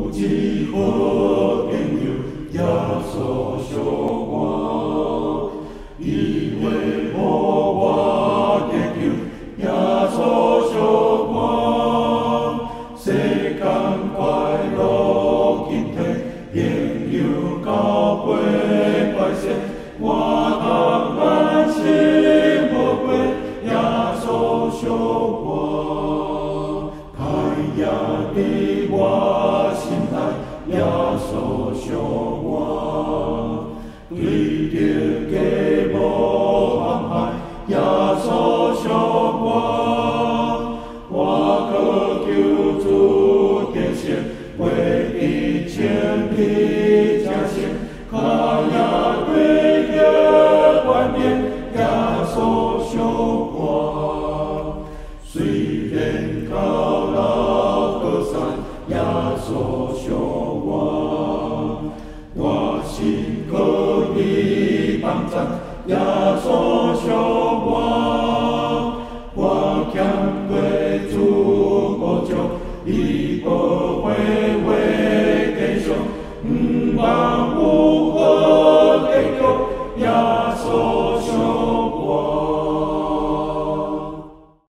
一好朋友，耶稣相我，伊会互我解救，耶稣相我，世间快乐今天，应有到杯快些，我当安心无愧，耶稣相我，太阳的我心内，耶稣相我，对着家无妨碍，耶稣相我，我可求主点线，为一千里加线，看呀对着冠冕，耶稣相我，虽然高楼隔山，耶稣相我，我心可以帮助，耶稣相我，我强对主国救。